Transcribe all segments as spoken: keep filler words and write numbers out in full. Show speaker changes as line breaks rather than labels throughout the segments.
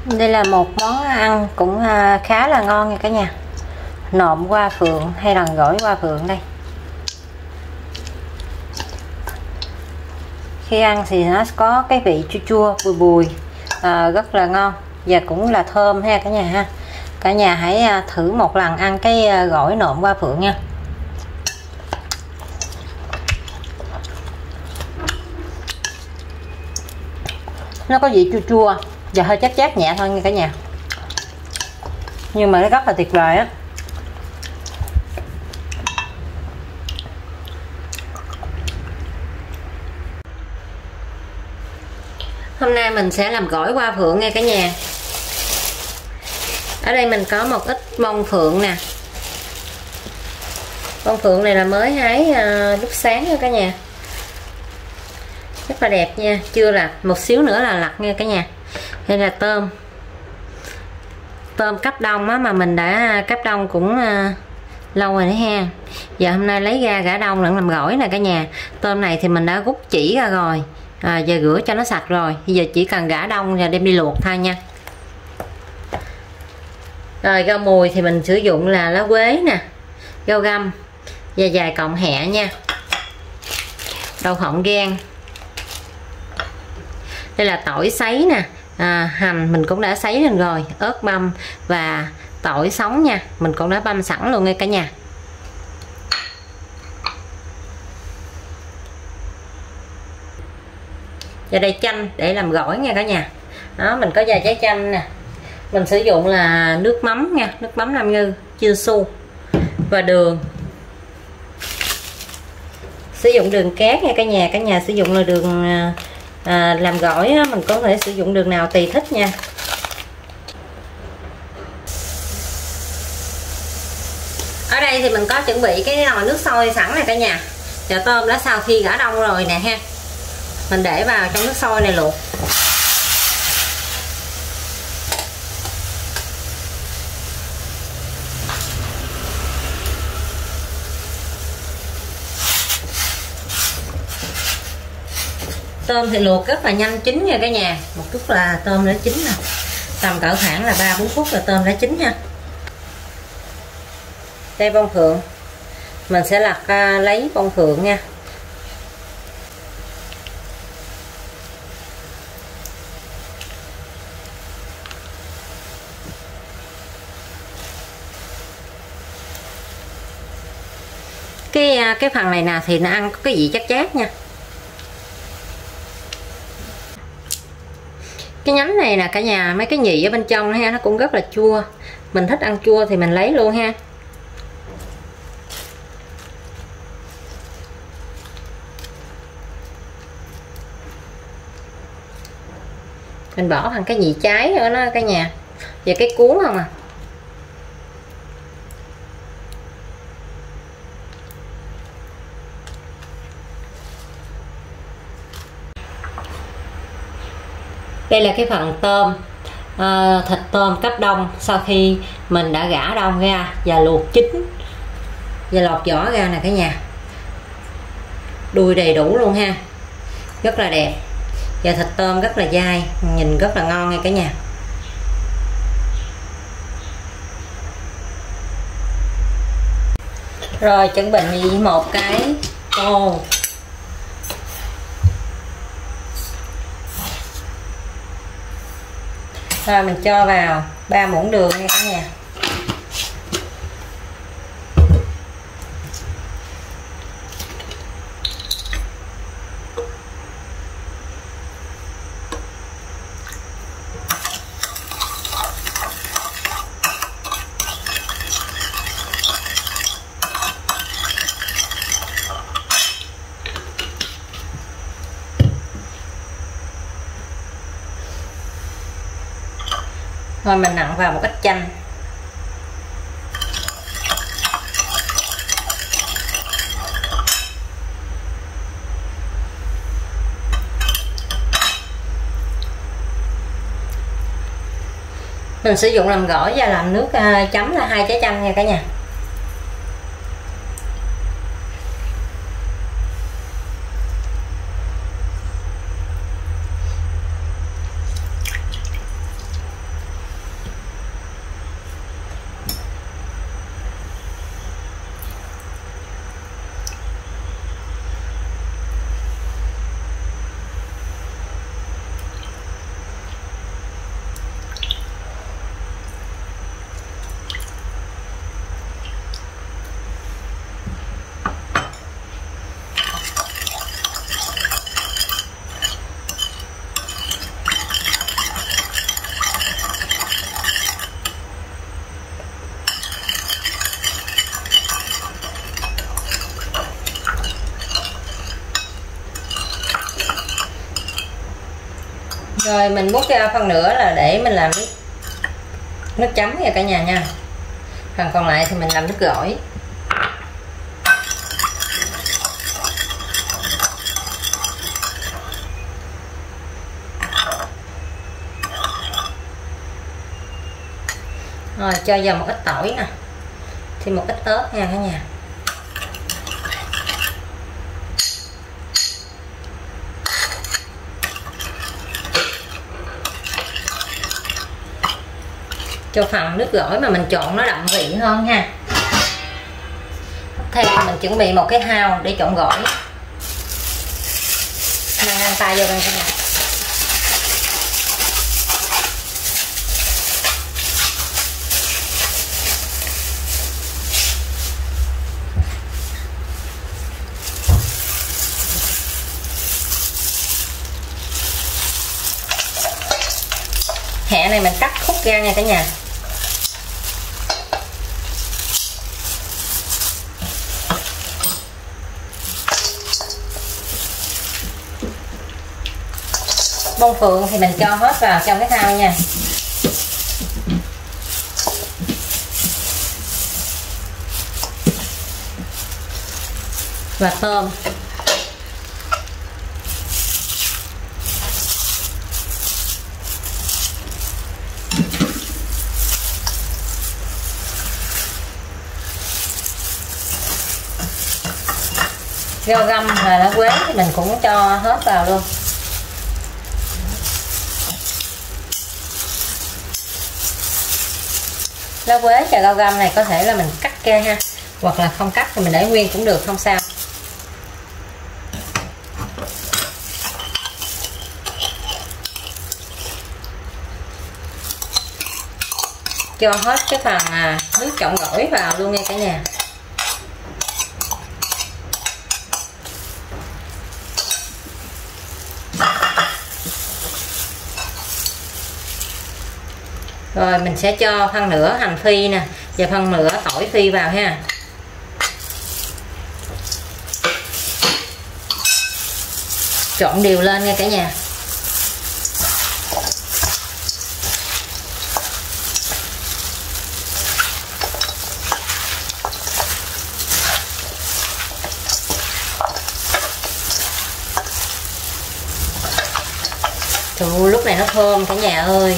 Đây là một món ăn cũng khá là ngon nha cả nhà. Nộm hoa phượng hay là gỏi hoa phượng đây. Khi ăn thì nó có cái vị chua chua bùi bùi à, rất là ngon và cũng là thơm ha cả nhà ha. Cả nhà hãy thử một lần ăn cái gỏi nộm hoa phượng nha. Nó có vị chua chua và hơi chát chát nhẹ thôi nha cả nhà, nhưng mà nó rất là tuyệt vời á. Hôm nay mình sẽ làm gỏi hoa phượng nha cả nhà. Ở đây mình có một ít bông phượng nè. Bông phượng này là mới hái à, lúc sáng nha cả nhà, rất là đẹp nha, chưa là một xíu nữa là lặt nha cả nhà. Đây là tôm tôm cấp đông á, mà mình đã cấp đông cũng à, lâu rồi đấy ha. Giờ hôm nay lấy ra gã đông lẫn làm gỏi nè cả nhà. Tôm này thì mình đã rút chỉ ra rồi à, giờ rửa cho nó sạch rồi, bây giờ chỉ cần gã đông và đem đi luộc thôi nha. Rồi rau mùi thì mình sử dụng là lá quế nè, rau găm và vài cọng hẹ nha, đậu phộng rang. Đây là tỏi sấy nè, à, hành mình cũng đã sấy lên rồi, ớt băm và tỏi sống nha, mình cũng đã băm sẵn luôn nha cả nhà. Và đây chanh để làm gỏi nha cả nhà. Đó, mình có vài trái chanh nè. Mình sử dụng là nước mắm nha, nước mắm Nam Ngư, chiên su và đường. Sử dụng đường cát nha cả nhà. Cả nhà sử dụng là đường à, làm gỏi á, mình có thể sử dụng đường nào tùy thích nha. Ở đây thì mình có chuẩn bị cái nồi nước sôi sẵn này cả nhà. Và tôm đã sau khi gã đông rồi nè ha, mình để vào trong nước sôi này luộc. Tôm thì luộc rất là nhanh chín nha cả nhà. Một chút là tôm đã chín nè, tầm cỡ khoảng là ba bốn phút là tôm đã chín nha. Đây bông phượng, mình sẽ lặt uh, lấy bông phượng nha. Cái uh, cái phần này nè thì nó ăn có cái vị chát chát nha. Cái nhánh này nè cả nhà, mấy cái nhị ở bên trong ha, nó cũng rất là chua. Mình thích ăn chua thì mình lấy luôn ha. Mình bỏ thằng cái nhị trái nữa nó cả nhà, và cái cuốn không à. Đây là cái phần tôm, à, thịt tôm cấp đông sau khi mình đã gã đông ra và luộc chín và lột vỏ ra nè cả nhà. Đuôi đầy đủ luôn ha, rất là đẹp. Và thịt tôm rất là dai, nhìn rất là ngon nha cả nhà. Rồi chuẩn bị một cái tô. Rồi mình cho vào ba muỗng đường nha cả nhà. Rồi mình nặn vào một ít chanh. Mình sử dụng làm gỏi và làm nước chấm là hai trái chanh nha cả nhà. Rồi mình múc ra phần nữa là để mình làm nước, nước chấm nha cả nhà nha. Phần còn lại thì mình làm nước gỏi. Rồi cho vào một ít tỏi nè, thêm một ít ớt nha cả nhà. Cho phần nước gỏi mà mình chọn nó đậm vị hơn ha. Tiếp theo mình chuẩn bị một cái thau để trộn gỏi. Mang ăn tay vô đây cả nhà. Hẹ này mình cắt khúc ra nha cả nhà. Bông phượng thì mình cho hết vào trong cái thau nha. Và tôm. Rau găm và lá quế thì mình cũng cho hết vào luôn. Lá quế và rau găm này có thể là mình cắt ra ha, hoặc là không cắt thì mình để nguyên cũng được, không sao. Cho hết cái phần à, nước trộn gỏi vào luôn nha cả nhà. Rồi mình sẽ cho phân nửa hành phi nè và phân nửa tỏi phi vào ha. Trộn đều lên nha cả nhà. Trời ơi, lúc này nó thơm cả nhà ơi.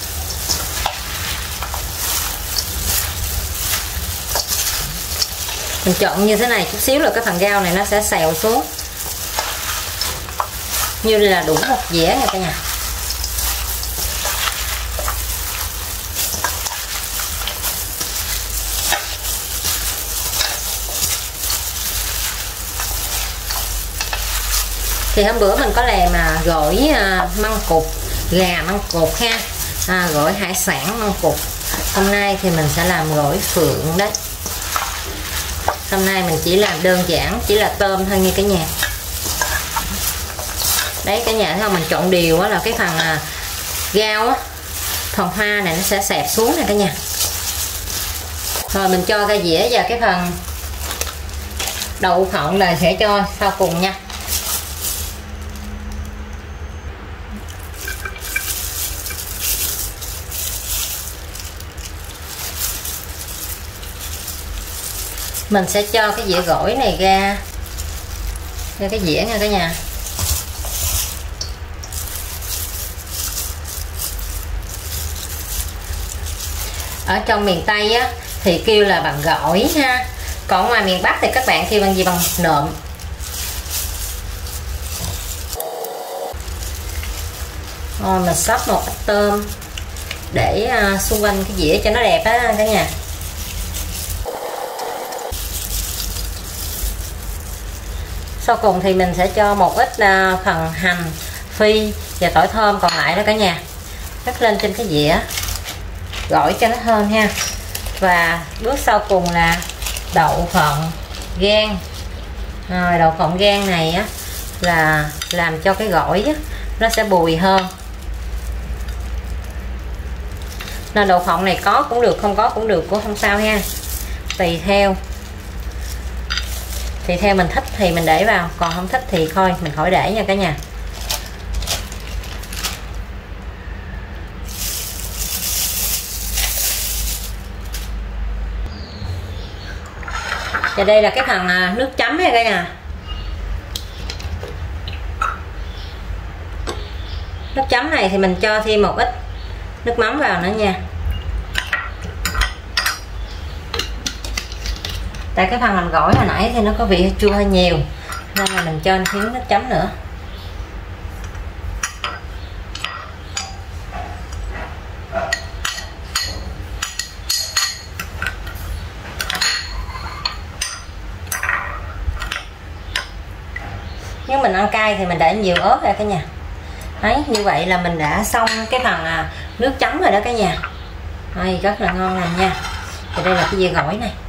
Mình trộn như thế này chút xíu là cái phần rau này nó sẽ xèo xuống. Như là đủ một dĩa nha cả nhà. Thì hôm bữa mình có làm mà gỏi măng cụt gà măng cụt ha, à, gỏi hải sản măng cụt. Hôm nay thì mình sẽ làm gỏi phượng đấy. Hôm nay mình chỉ làm đơn giản, chỉ là tôm thôi nha cả nhà. Đấy cả nhà thấy không, mình trộn đều á là cái phần à, rau á, phần hoa này nó sẽ xẹp xuống nè cả nhà. Rồi mình cho ra dĩa và cái phần đậu phộng là sẽ cho sau cùng nha. Mình sẽ cho cái dĩa gỏi này ra ra cái dĩa nha cả nhà. Ở trong miền Tây á thì kêu là bằng gỏi ha, còn ngoài miền Bắc thì các bạn kêu bằng gì, bằng nộm. Rồi mình xóc một ít tôm để uh, xung quanh cái dĩa cho nó đẹp á cả nhà. Sau cùng thì mình sẽ cho một ít uh, phần hành phi và tỏi thơm còn lại đó cả nhà, rắc lên trên cái dĩa gỏi cho nó thơm ha. Và bước sau cùng là đậu phộng gan. Rồi đậu phộng gan này á là làm cho cái gỏi á, nó sẽ bùi hơn. Nên đậu phộng này có cũng được, không có cũng được, cũng không sao ha, tùy theo. Thì theo mình thích thì mình để vào, còn không thích thì thôi mình khỏi để nha cả nhà. Và đây là cái phần à, nước chấm này cả nhà. Nước chấm này thì mình cho thêm một ít nước mắm vào nữa nha. Tại cái phần mình gỏi hồi nãy thì nó có vị chua hơi nhiều nên là mình cho thêm nước chấm nữa. Nếu mình ăn cay thì mình để nhiều ớt ra cả nhà. Đấy, như vậy là mình đã xong cái phần à, nước chấm rồi đó cả nhà. Đây, rất là ngon lành nha. Thì đây là cái dưa gỏi này.